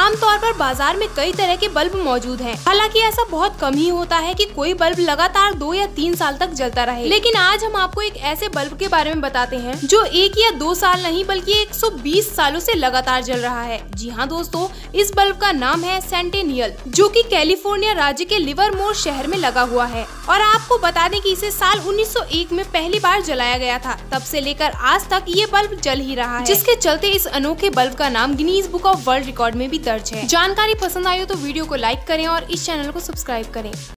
आमतौर पर बाजार में कई तरह के बल्ब मौजूद हैं। हालांकि ऐसा बहुत कम ही होता है कि कोई बल्ब लगातार 2 या 3 साल तक जलता रहे। लेकिन आज हम आपको एक ऐसे बल्ब के बारे में बताते हैं जो 1 या 2 साल नहीं बल्कि 120 सालों से लगातार जल रहा है। जी हाँ दोस्तों, इस बल्ब का नाम है सेंटेनियल, जो कि कैलिफोर्निया राज्य के लिवरमोर शहर में लगा हुआ है। और आपको बता दें कि इसे साल 1901 में पहली बार जलाया गया था। तब से लेकर आज तक ये बल्ब जल ही रहा है, जिसके चलते इस अनोखे बल्ब का नाम Guinness book of world record में भी दर्ज है। जानकारी पसंद आई हो तो वीडियो को लाइक करें और इस चैनल को सब्सक्राइब करें।